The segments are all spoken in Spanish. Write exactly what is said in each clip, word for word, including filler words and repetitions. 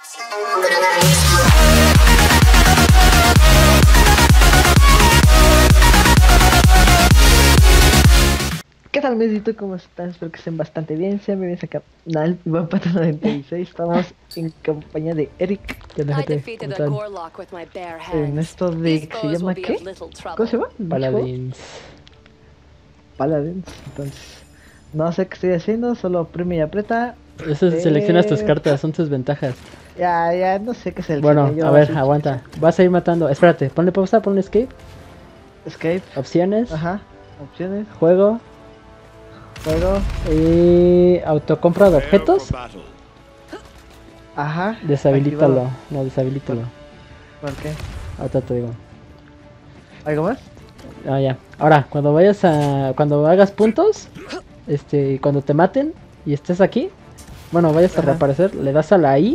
¿Qué tal, Mesito? ¿Cómo están? Espero que estén bastante bien. Sean bienvenidos acá al Iván Pato noventa y seis. Estamos en compañía de Eric. ¿Qué onda, gente? ¿Cómo están? En esto de... ¿Se llama qué? ¿Cómo se llama? Paladins. Paladins. Entonces, no sé qué estoy haciendo. Solo premio y aprieta. Eso Eh, seleccionas tus cartas, son tus ventajas. Ya, ya, no sé qué selecciona. Bueno, Yo a ver, así- aguanta. Vas a ir matando. Espérate, ponle pausa, ponle escape. Escape. Opciones. Ajá. Opciones. Juego. Juego. Y autocompra de objetos. Ajá. Deshabilítalo. activado. No, deshabilítalo. ¿Por qué? Ahorita te digo. ¿Algo más? Ah, ya. Ahora, cuando vayas a... Cuando hagas puntos, este, cuando te maten y estés aquí, bueno, vayas a Ajá. reaparecer, le das a la I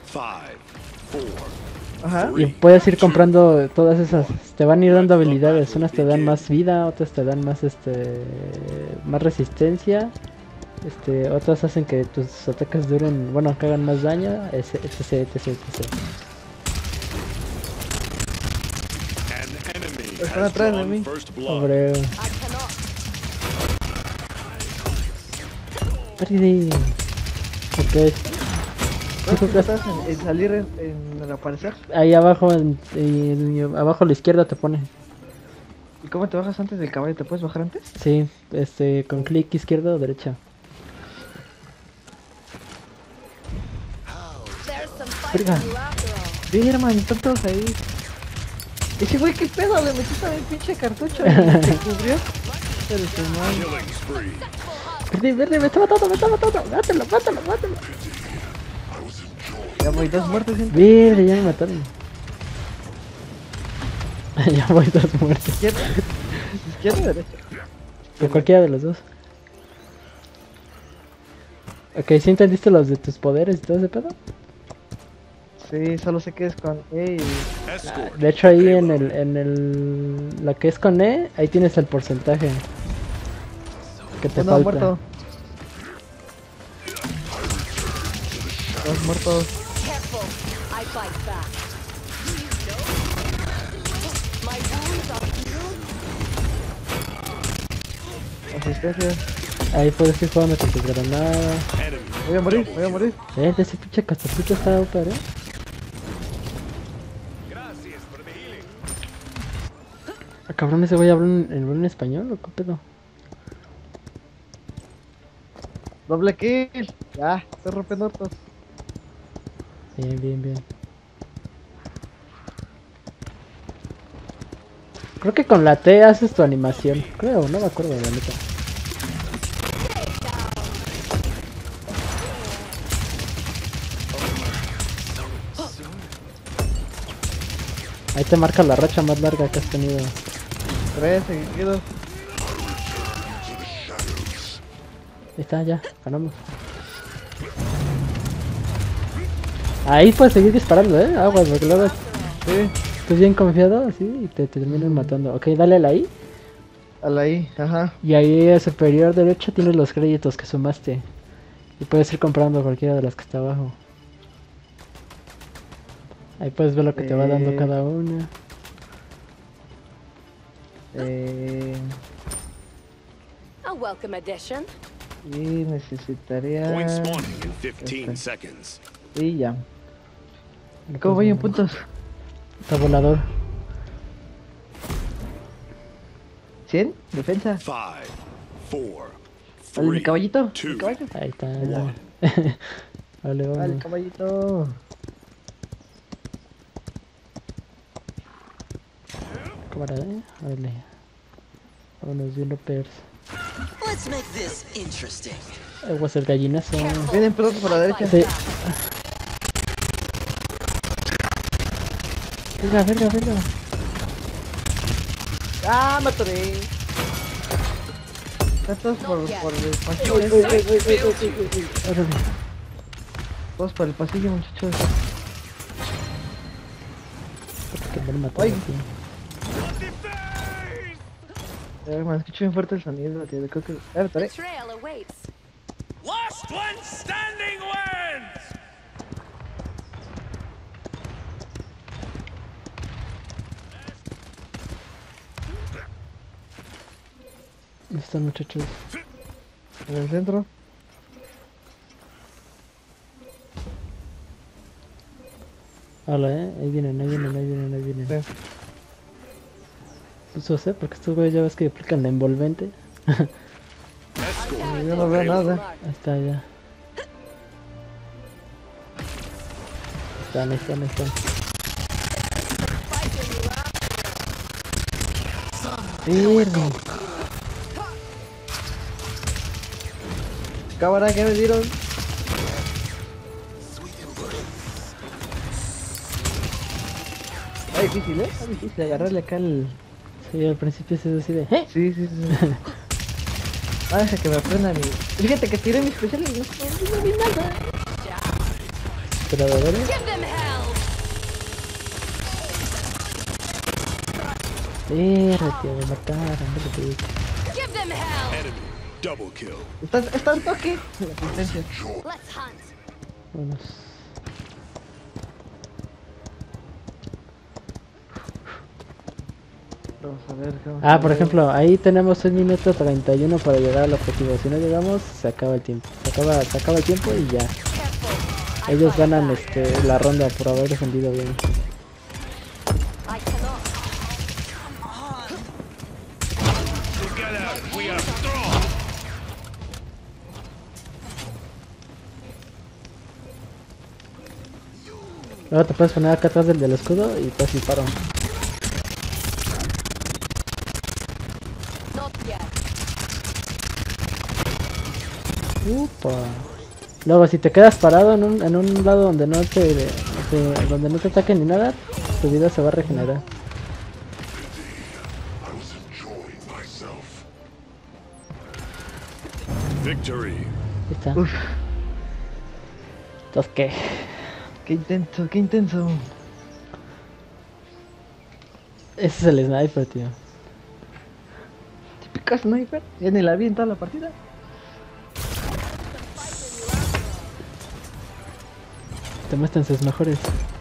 Ajá. y puedes ir comprando todas esas. Te van a ir dando habilidades. Unas te dan más vida, otras te dan más, este, más resistencia. Este, otras hacen que tus ataques duren, bueno, que hagan más daño, etc, etc, etc, etc. Están atrás de mí. Hombre. Perdí. Ok. ¿Dónde tú estás? ¿En, en salir en, en el aparecer? Ahí abajo, en, en- abajo a la izquierda te pone. ¿Y cómo te bajas antes del caballo? ¿Te puedes bajar antes? Sí, este, con clic izquierdo o derecha. Verga. Sí, hermano, están todos ahí. Ese güey, ¿qué pedo? Le metiste a mi pinche cartucho y te cubrió. Pero su madre. Perdí, perdí, me está matando, me está matando. Mátalo, mátalo, mátalo. Ya voy dos muertos, gente. Verde, ya me mataron. Ya voy dos muertos. ¿Izquierda? ¿Izquierda o derecha? Por cualquiera de los dos. Ok, ¿sí entendiste los de tus poderes y todo ese pedo? Sí, solo sé que es con E y... Ah, de hecho ahí en el, en el, la que es con E, ahí tienes el porcentaje que te Uno falta. muerto. Dos muertos. Asistencia. Ahí puedes ir jugando con tu granada. Voy a morir, voy a morir. Eh, de ese pinche catapulta está ópera, eh. Ah, cabrón, ese güey habla en, en, en español o qué pedo. Doble kill. Ya, estoy rompiendo hartos. Bien, bien, bien. Creo que con la T haces tu animación. Creo, no me acuerdo, la neta. Ahí te marca la racha más larga que has tenido. Tres seguidos. Ahí está, ya, ganamos. Ahí puedes seguir disparando, eh. Aguas, porque luego Sí, estás bien confiado, así, y te, te terminan matando. Ok, dale a la I. a la I, ajá. Y ahí a superior derecha tienes los créditos que sumaste. Y puedes ir comprando cualquiera de las que está abajo. Ahí puedes ver lo que te va dando Eh. cada una. Eh, A welcome addition. y necesitaría... Point spawning in fifteen Este. seconds. Y ya. ¿Cómo voy en puntos? Está volador. ¿cien? ¿Defensa? Five, four, Vale, mi three, caballito. Mi two, caballo. Ahí está, one. ya. Vale, Vale, vamos. caballito. Cámara, eh. Vale. Vámonos viendo pers. Let's make this interesting. Aguas el gallinazo. Vienen pronto por la derecha. Sí. Verga, verga, verga. ¡Ah, me atoré! Están todos por, por el pasillo. Órale. Todos por el pasillo, muchachos. Que me han matado Ay. aquí. Eh, me escucho bien fuerte el sonido, tío. Creo que... Ah, me atoré. The trail awaits. Last one standing wins! ¿Dónde están, muchachos? En el centro. Hola, eh. Ahí vienen, ahí vienen, ahí vienen, ahí vienen. Sí. Eso sé, porque estos güeyes ya ves que aplican la envolvente. Escort. Yo no veo nada. Ahí está, ya. Están, ahí están, ahí están. Verga. Cámara, que me dieron. Está difícil, ¿eh? Está difícil agarrarle acá el... Sí, al principio se así de... ¿Eh? Sí, sí, sí. Ah, deja que me aprenda mi... Fíjate que tiré mi especial y no, no, no vi nada. Pero a ver, Give them hell! verga, tío, me mataron, es lo que te digo. Give them hell! Enemy. Double kill. Está, está en toque. La asistencia. Let's hunt. Vámonos. Vamos a ver. Vamos Ah, a por ver. ejemplo, ahí tenemos un minuto treinta y uno para llegar al objetivo. Si no llegamos, se acaba el tiempo. Se acaba, se acaba el tiempo y ya. Careful. I Ellos fight ganan back. este la ronda por haber defendido bien. I cannot. Together we are strong. Luego te puedes poner acá atrás del del escudo y pues disparo. Not yet. Upa. Luego si te quedas parado en un, en un lado donde no te, te- donde no te ataquen ni nada, tu vida se va a regenerar. Victory. Ahí está. Uf, Entonces, ¿qué? qué intenso, qué intenso. Ese es el sniper, tío. Típica sniper. Ya ni la vi en toda la partida. Te muestran sus mejores.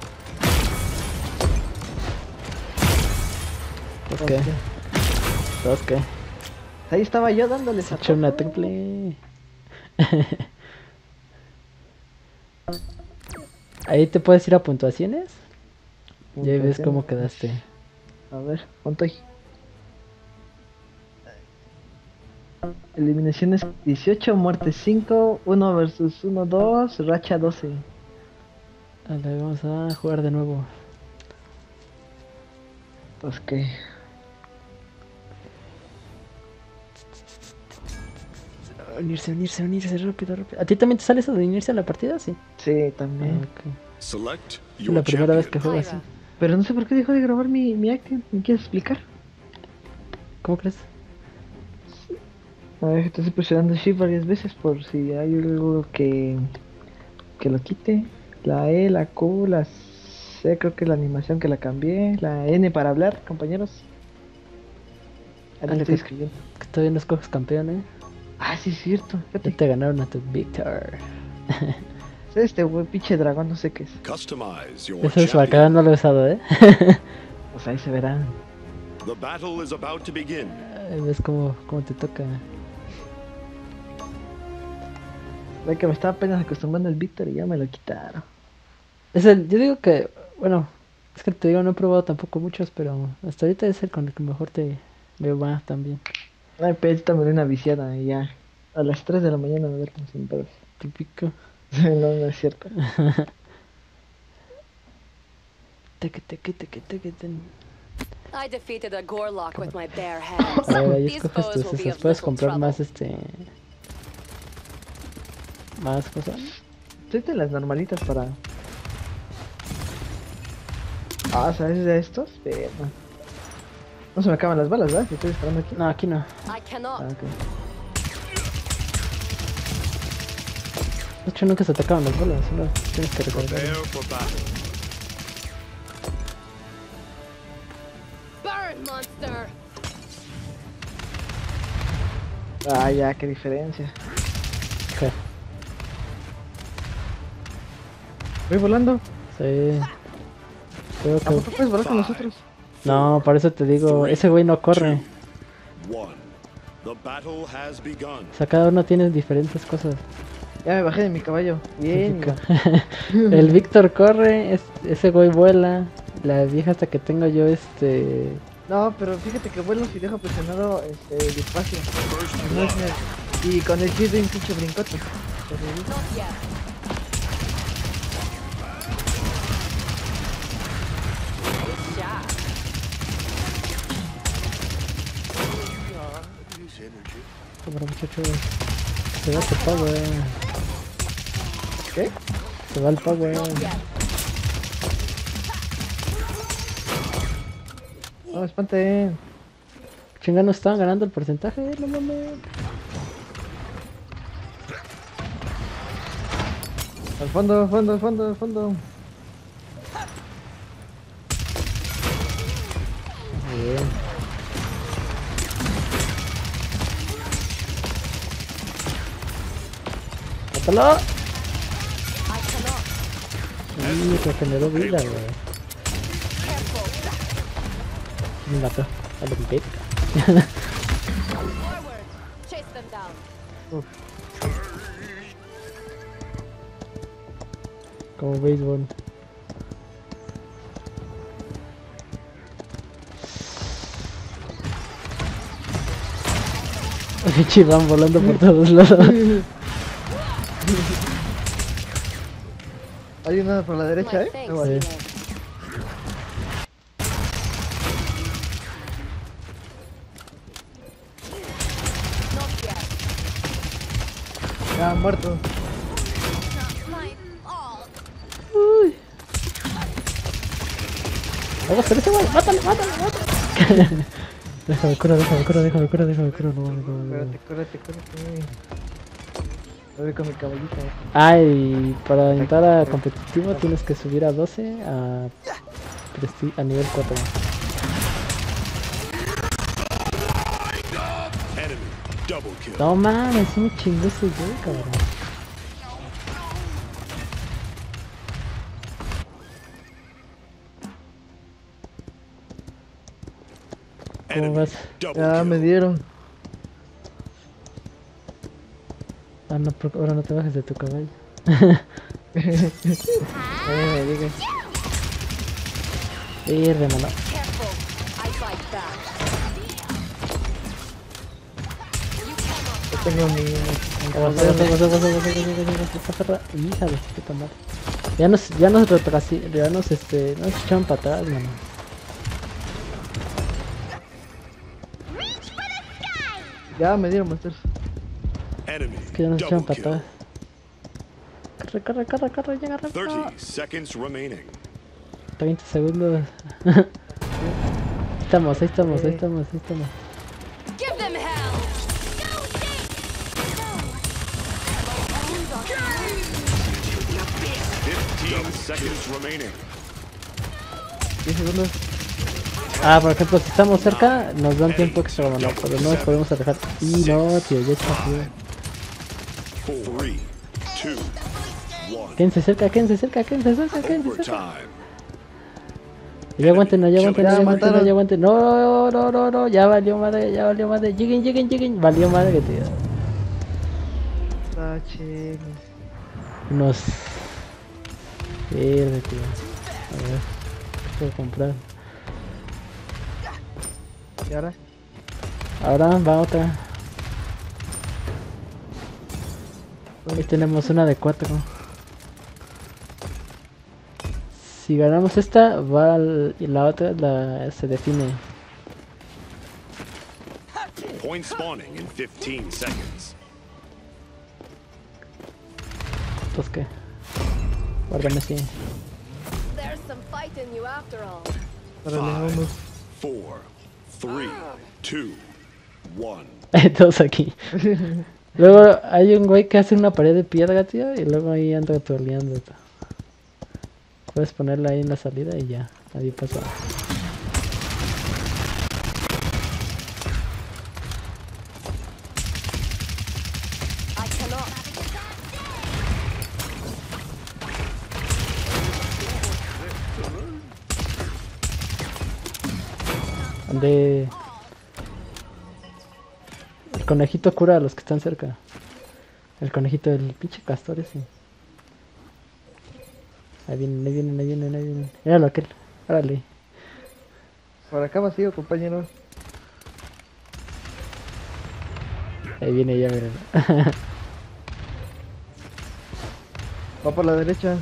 Entonces, ¿qué? Entonces, ¿qué? Ahí estaba yo dándoles Se a echó una todo. triple. Ahí te puedes ir a puntuaciones. Y ahí ves cómo quedaste. A ver, ¿cuánto hay? Eliminaciones dieciocho, muerte cinco, uno versus uno, dos, racha doce. Vale, vamos a jugar de nuevo. Pues que... Unirse, unirse, unirse, rápido, rápido. ¿A ti también te sale eso de unirse a la partida? Sí. Sí, Ah, también. ok. Select Es your la primera vez champion. que juego así. Pyra. Pero no sé por qué dejó de grabar mi, mi acting. ¿Me quieres explicar? ¿Cómo crees? A ver, estoy presionando Shift varias veces por si hay algo que... que lo quite. La E, la Q, la C, creo que la animación que la cambié. La N para hablar, compañeros. Ahí Dale, estoy que- escribiendo. Que todavía no escoges campeón, eh. Ah, sí, es cierto. Ya Fíjate. te ganaron a tu Victor. Este güey, pinche dragón, no sé qué es. Customize your Eso es champion. bacán, no lo he usado, eh. Pues ahí se verá. The battle is about to begin. Ahí ves cómo, cómo te toca. Ve que me estaba apenas acostumbrando al Víctor y ya me lo quitaron. Es el, yo digo que, bueno, es que te digo, no he probado tampoco muchos, pero hasta ahorita es el con el que mejor te veo va también. Ay, pedita me dio una viciada y ya. A las tres de la mañana me duermo sin pedos. Típico. No, no es cierto. Teque, teque, teque, teque, ten. I defeated a Gorlock with my bare hands. A ver, ahí These escoges foes tus will be esas. of Puedes little comprar trouble. más este. Más cosas. Estoy de las normalitas para... Ah, ¿sabes de estos? Pero... No se me acaban las balas, ¿verdad? Si estoy esperando aquí. No, aquí no. I cannot. Ah, ok. De hecho, nunca se atacaban las bolas, solo tienes que recordar. Prepare for battle. Burn, monster! Ah, ya, qué diferencia. ¿Qué? Voy volando. Sí. Creo ¿A poco que... puedes volar con nosotros? No, por eso te digo, ese güey no corre. One. The battle has begun. O sea, cada uno tiene diferentes cosas. Ya me bajé de mi caballo. Bien. Iván. El Víctor corre, es- ese güey vuela. La vieja hasta que tengo yo este... No, pero fíjate que vuelo si dejo presionado este, despacio. First No es blood. nerd. Y con el shift doy un pinche brincote. Not yet. Good job. Cámara, muchachos. Se va el power. ¿Qué? Se va el power. Not yet. No, espanten. Chinganos, estaban ganando el porcentaje, no mames. Al fondo, al fondo, al fondo, al fondo. Muy bien. ¡Mátalo! I cannot. Y regeneró vida, güey. Me mató. A lo que Forward. Chase them down. Como béisbol. Chiván volando por todos lados. Hay una por la derecha, My ¿eh? thanks, Ah, vale. Elo. Not yet. Ya, muerto. Uy. Vamos a hacer ese güey. Mátalo, mátalo, mátalo. Déjame cura, déjame cura, déjame cura, déjame cura. No, no, no, no. Cúrate, cúrate, cúrate. Voy con mi caballito. Ah, y para entrar a competitivo tienes que subir a doce a, presti- a nivel cuatro. Enemy double kill. No mames, sí me chingó ese güey, cabrón. ¿Cómo Enemy vas? double Ya me kill. dieron. Ah, no, por- ahora no te bajes de tu caballo. Eh, me digas. Y remano. Careful. I fight back. Yo tengo mi. mi Avanza, caballero. avanza, avanza, avanza, avanza, avanza, avanza, avanza, avanza. Hija de su puta madre. Ya nos, ya nos retrasi, ya nos este, nos echaron para atrás, mano. Ya me dieron, Monsters. Enemy Que ya nos echaron double para kill. atrás. Corre, corre, corre, corre, llega rápido. thirty seconds remaining. treinta segundos. Ahí estamos, ahí estamos, ahí estamos, ahí estamos. Give them hell. fifteen seconds remaining. diez segundos. Ah, por ejemplo, si estamos cerca, nos dan tiempo extra, mano, pero no nos podemos alejar. Y no, tío, ya está tío. Three, two, one. Quédense cerca, quédense cerca, quédense cerca, quédense cerca. Overtime. Ya aguanten, no, ya aguanten, no, Ya ya aguanten, no, mataron. ya aguanten. No, no, no, no, ya valió madre, ya valió madre. Lleguen, lleguen, lleguen. Valió madre, tío. Ah, che. Nos... Pierde, tío. A ver, ¿qué puedo comprar? ¿Y ahora? Ahora va otra. Ahí tenemos una de cuatro. Si ganamos esta, va al- y la otra la, se define. Point spawning in fifteen seconds. Entonces, ¿qué? Guárdame así. There's some fight in you after all. Órale, Five, vamos. four, three, two, one. Todos aquí. Luego hay un güey que hace una pared de piedra, tío, y luego ahí anda troleando. Tío. Puedes ponerla ahí en la salida y ya, nadie pasa. I cannot. Ande... El conejito cura a los que están cerca. El conejito del pinche castor ese. Ahí vienen, ahí vienen, ahí vienen, ahí vienen. Míralo aquel. Órale. Por acá vacío, compañero. Ahí viene ya, miren. Va por la derecha.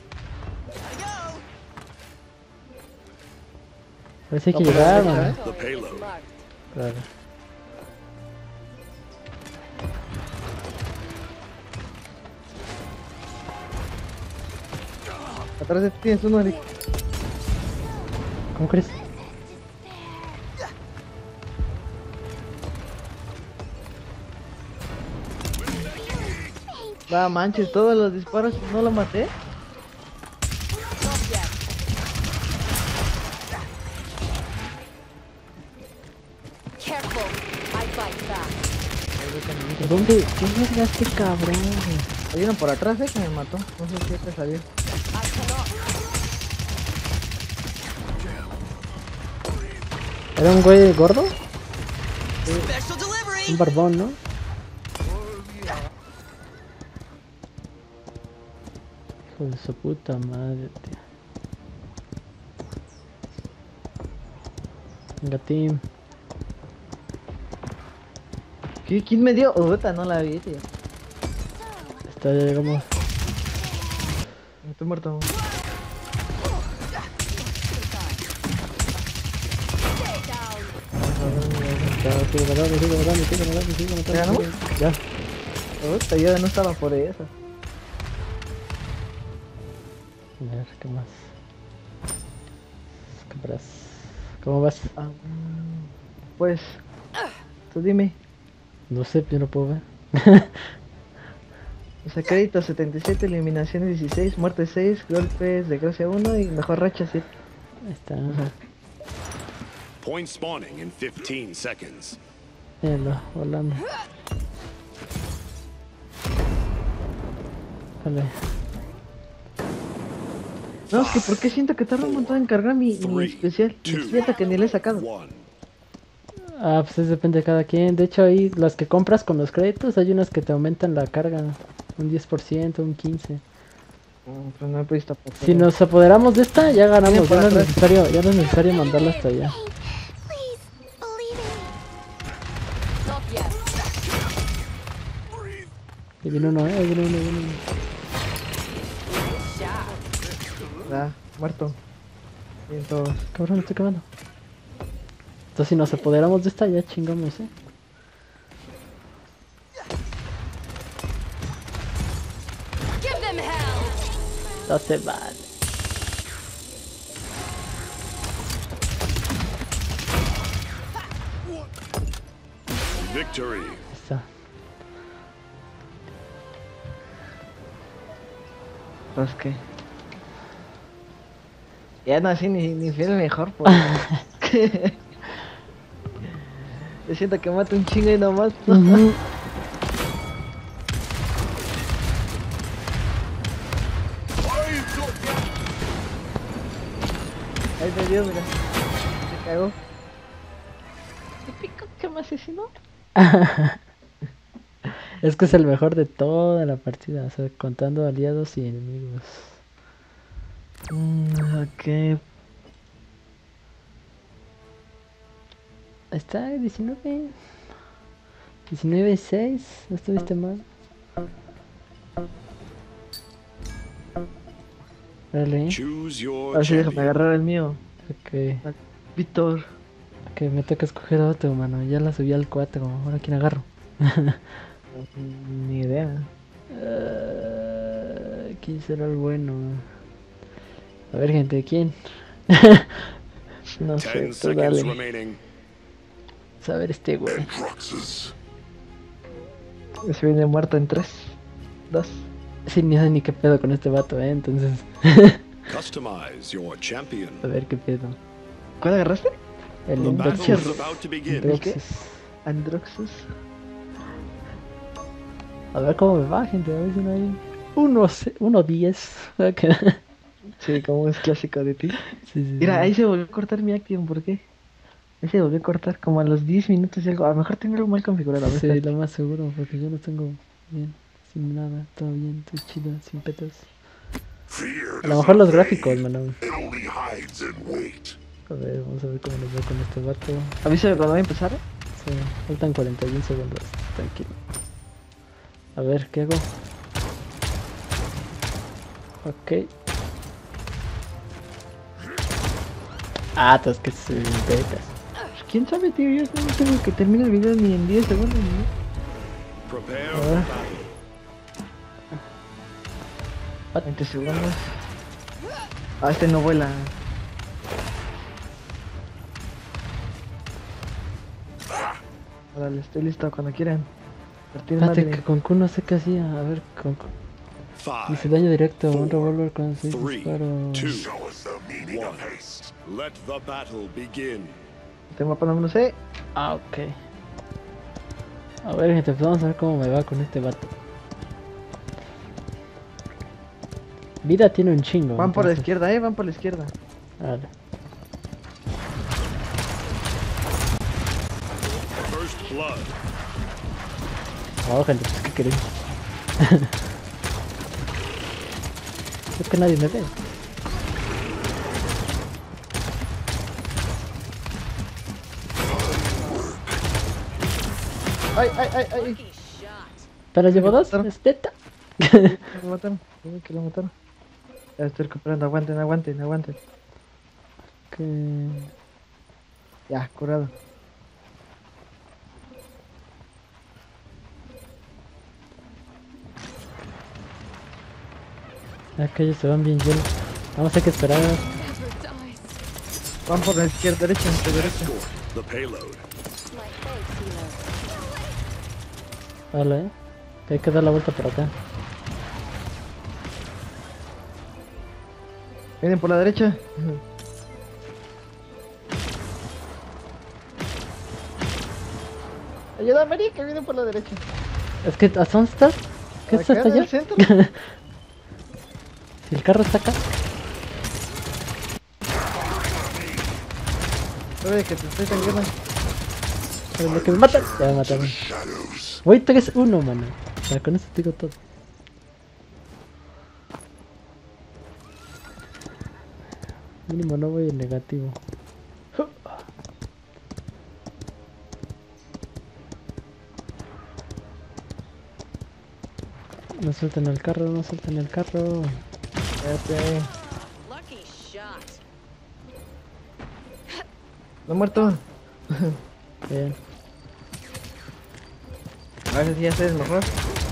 A ver si hay que No, por la llegar, derecha, man. ¿eh? The payload. Claro. Atrás de ti tienes uno, Eric. ¿Cómo crees? Va, manches, todos los disparos no lo maté. Not yet. Careful. I fight back. ¿Dónde? ¿Qué verga este cabrón? Hay uno por atrás, eh, que me mató. No sé si este salió. I cannot. ¿Era un güey gordo? Special Un delivery. barbón, ¿no? Hijo de su puta madre, tío. Venga, team. ¿Qué? ¿Quién me dio? Puta, no la vi, tío. Está, ya llegamos. Estoy muerto. Ya, sigue matando, sigue matando, sigue matando, sigue matando. ¿Ya ganamos? sigue- Ya. Puta, yo no estaba por eso. A ver, ¿qué más? Compras. ¿Cómo vas? Ah, pues, tú dime. No sé, yo no puedo ver. O sea, crédito setenta y siete, eliminaciones dieciséis, muerte seis, golpes de gracia uno y mejor racha siete. Ahí está. Point spawning in fifteen seconds. Míralo, volando. Vale. No, es que ¿por qué siento que tarda un montón en cargar mi, mi Three, especial? Mi two, especial que ni le he sacado. one. Ah, pues eso depende de cada quien. De hecho, ahí las que compras con los créditos, hay unas que te aumentan la carga. Un diez por ciento, un quince por ciento. Mm, Pero no he visto por Si nos apoderamos de esta, ya ganamos. Viene por Ya no es atrás. necesario, ya no es necesario mandarla hasta allá. Please, believe in me. Not yet. Ahí viene uno, eh. Ahí viene uno, ahí viene uno. Nice shot. Ah, muerto. Bien todos. Cabrón, me estoy quemando. Entonces, si nos apoderamos de esta, ya chingamos, eh. Give them hell. No se vale. Victory. Ahí está. Pues que. Ya no, así ni, ni fui el mejor, pues. Yo siento que mato un chingo y nomás. Ujú. Ahí me dio, mira. Se cagó. Típico que me asesinó. Es que es el mejor de toda la partida, o sea, contando aliados y enemigos. Mm, ok. Ahí está, diecinueve. diecinueve y seis, no estuviste mal. Vale, Choose your Ahora sí déjame champion. agarrar el mío. ok. Víctor. Ok, me toca escoger otro, mano. Ya la subí al cuatro, ahora quién agarro. Mm, Ni idea. Uh, ¿Quién será el bueno? A ver, gente, ¿quién? No sé, Ten tú seconds dale. remaining. Vamos a ver este güey. Proxies. Se viene muerto en tres, dos. Sí, ni sé ni qué pedo con este vato, eh, entonces. Customize your champion. A ver qué pedo. ¿Cuál agarraste? El The battle Indroxus. is about to begin. Indroxus. Androxus. A ver cómo me va, gente. A ver si no hay. uno, uno diez. Ok. Sí, como es clásico de ti. Sí, sí, Mira, sí. ahí se volvió a cortar mi Action, ¿por qué? Ese volvió a cortar como a los diez minutos y algo. A lo mejor tengo algo mal configurado. A ver, Sí, espérate. lo más seguro, porque yo lo tengo bien, sin nada, todo bien, todo chido, sin petos. A lo mejor los gráficos, mano. A ver, vamos a ver cómo nos va con este vato. Avísame cuando va a empezar. Sí, faltan cuarenta y un segundos, tranquilo. A ver, ¿qué hago? Ok. Ah, es que se petas. Pues, ¿quién sabe, tío? Yo no tengo que terminar el video ni en diez segundos. ¿No? Prepare A for ver. battle. veinte segundos. Ah, este no vuela. Órale, estoy listo cuando quieran. Partir Espérate, madre. que con Q no sé qué hacía. A ver, con Q. Dice Five, daño directo, un four, revólver con seis three, disparos. two, one. Let the battle begin. Este mapa no me lo sé. Ah, ok. A ver, gente, pues vamos a ver cómo me va con este vato. Vida tiene un chingo. Van por la entonces- izquierda, eh, van por la izquierda. Vale. First blood. Oh, gente, pues qué queréis. Es que nadie me ve. Ay, ay, ay, ay. Pero llevo dos, mataron. es neta. Lo mataron. Uy, que lo mataron. Ya estoy recuperando. Aguanten, aguanten, aguanten. Que... Ya, curado. Aquellos se van bien llenos. Vamos a tener que esperar. Never dies. Van por la izquierda, derecha, entre derecha. Escort the payload. My thanks, healer. Vale, eh. Que hay que dar la vuelta por acá. Vienen por la derecha. Ayuda, Mari, que vienen por la derecha. Es que, ¿a dónde estás? ¿Qué Acá está hasta en el allá? centro. Si el carro está acá. Oye, que te estoy sangrando. Pero lo que me matan. Ya me mataron. Voy tres uno, mano. O sea, con eso te digo todo. Mínimo no voy en negativo. No sueltan el carro, no sueltan el carro. Espérate. Lucky shot. No he muerto. Bien. A ver si ya sé, es mejor.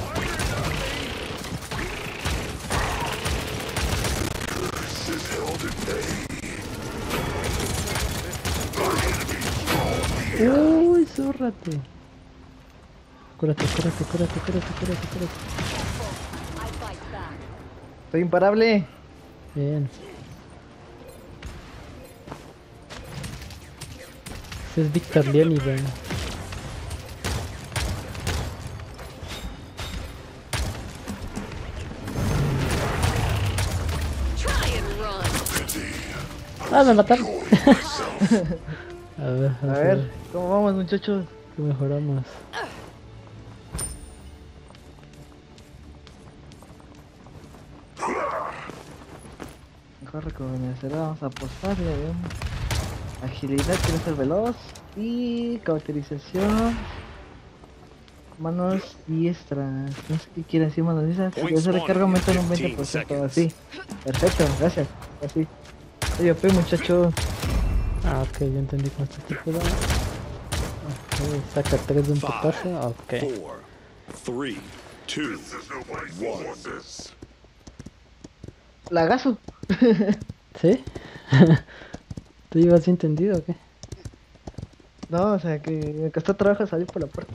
Uy, zórrate. Cúrate, cúrate, cúrate, cúrate, cúrate, cúrate. I fight back. Soy imparable. Bien. Ese es Victor Leoni, ven. Try and run. Ah, me mataron. A ver, A vamos a ver, ver ¿cómo vamos, muchachos? qué mejoramos. Mejor recomendación, vamos a apostarle, veamos. Agilidad, quiero ser veloz. Y cauterización. Manos diestras. No sé qué quiere decir manos diestras. Si ese recarga aumenta en un veinte por ciento. Así. Perfecto, gracias. Así. Oye, pues muchacho. Ah, ok, ya entendí cómo este tipo de... Ok, saca tres de un putazo. Five, Ok. four, three, two, one. Lagazo. ¿Sí? ¿Tú ibas bien entendido o qué? No, o sea que me costó trabajo salir por la puerta.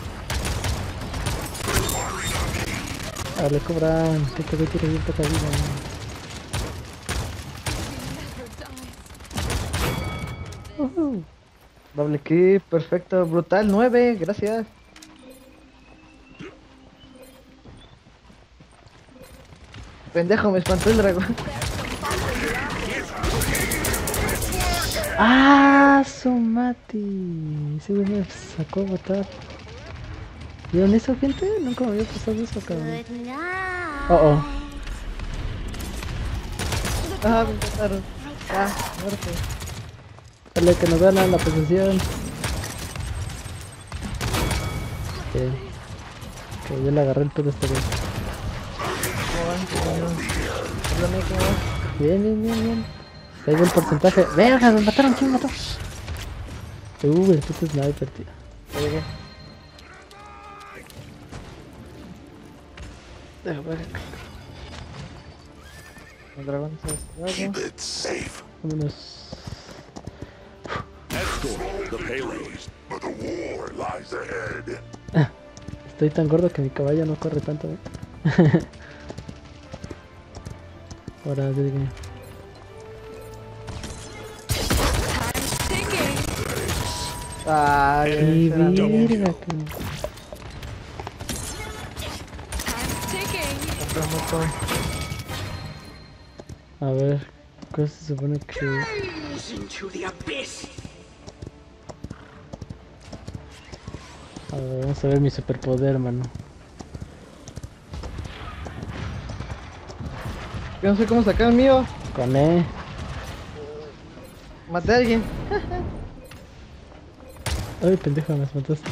Ah, le cobran. Que te tiro bien poca vida. Ujú. Doble clip, perfecto, brutal, nueve, gracias. Pendejo, me espantó el dragón. ¡Ah! Su mati. Ese güey me sacó a botar. ¿Vieron eso, gente? Nunca me había pasado eso, cabrón. Good night. Oh, oh. Ah, me mataron. Ah, muerto. Dale, que nos ganan la posesión. Ok. Ok, yo le agarré el pedo a este güey. ¿Cómo van, compañeros? Háblame, ¿cómo van? Bien, bien, bien, bien. Ahí va el porcentaje. ¡Verga! ¡Me mataron! ¿Quién me mató? Uh, el puto sniper, tío. Ya llegué. Deja ver. Los dragones se descargan. It's safe. Vámonos. Escort the payload. But the war lies ahead. Estoy tan gordo que mi caballo no corre tanto, ¿eh? Ahora, dígame. Ah, ¡Qué ya será. verga, cabrón! Otro moto. A ver, ¿qué se supone que...? A ver, vamos a ver mi superpoder, mano. Yo no sé cómo sacar el mío. Con E. Maté a alguien. Ay, pendejo, me mataste.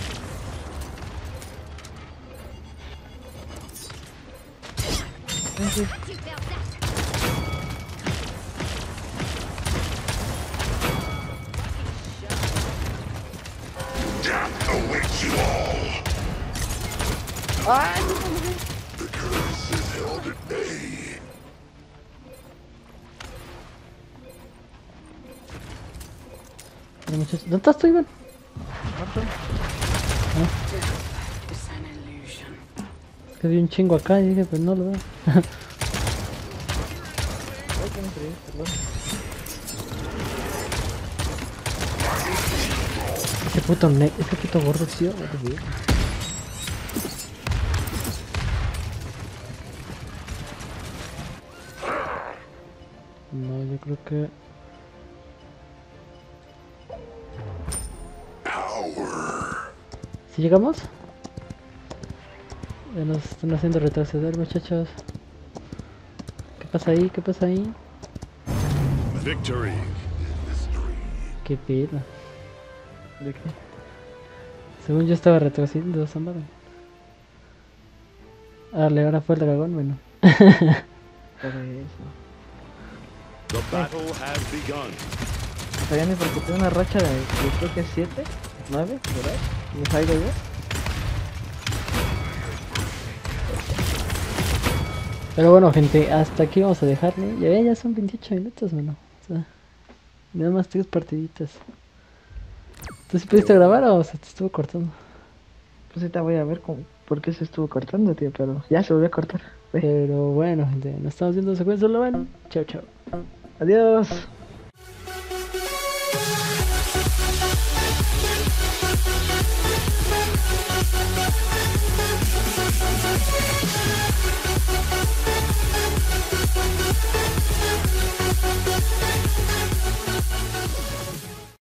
Death awaits you all. The curse is held at bay. Bueno, muchachos, ¿dónde estás tú, Iván? Es que vi un chingo acá y dije, pues no lo veo. Ay, que me freí, perdón. Ese puto ne ese puto gordo, tío. what the fuck. No, yo creo que... ¿Sí llegamos? Ya nos están haciendo retroceder, muchachos. ¿Qué pasa ahí? ¿Qué pasa ahí? Victory. ¿Qué pedo? ¿De qué? Según yo estaba retrocediendo esa madre. Dale, ahora fue el dragón, bueno. Por eso. The battle has begun. Sabía ni porque tengo una racha de, yo creo que siete, nueve, ¿verdad? ¿Me salgo yo? Pero bueno, gente, hasta aquí vamos a dejarle. Ya, ya son veintiocho minutos, mano. O sea, nada más tres partiditas. ¿Tú sí pudiste grabar o se te estuvo cortando? Pues ahorita voy a ver cómo, por qué se estuvo cortando, tío, pero ya se volvió a cortar. Ve. Pero bueno, gente, nos estamos viendo secuencia, lo ven. Chao, chao. Adiós.